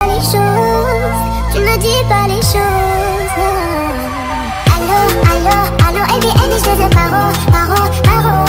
Les choses, tu me dis pas les choses. Allô, allô, allô, elle dit, je te paro, paro, paro.